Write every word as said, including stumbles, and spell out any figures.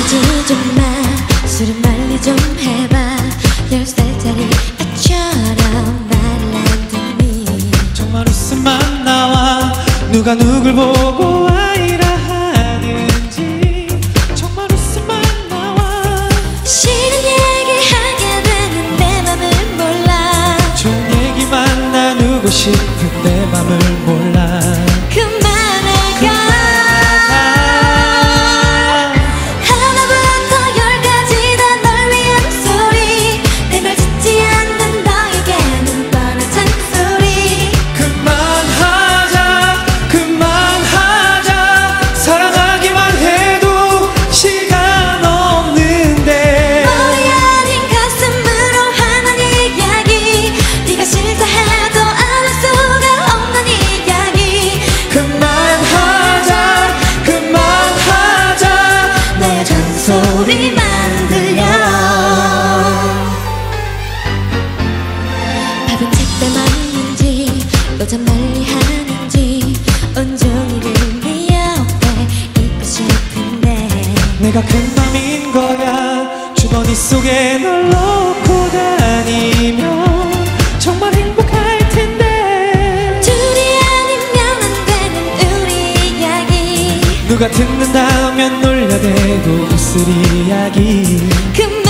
하지 좀 마, 술은 말리 좀 해봐. 열 살짜리 아처럼 말을 안 듣니. 정말 웃음만 나와. 누가 누굴 보고 아이라 하는지 정말 웃음만 나와. 싫은 얘기 하게 되는 내 맘을 몰라. 좋은 얘기만 나누고 싶은 내 맘을 몰라. 그만해가 소리만 들려. 밥은 제때 맞는지 또 잔말리 하는지 온종일을 네 옆에 있고 싶은데 내가 큰 맘인 거야. 주머니 속에 널 넣고 다니면 정말 행복할 텐데. 둘이 아니면 안 되는 우리 이야기 누가 듣는다면 놀려대도 웃을 이야기.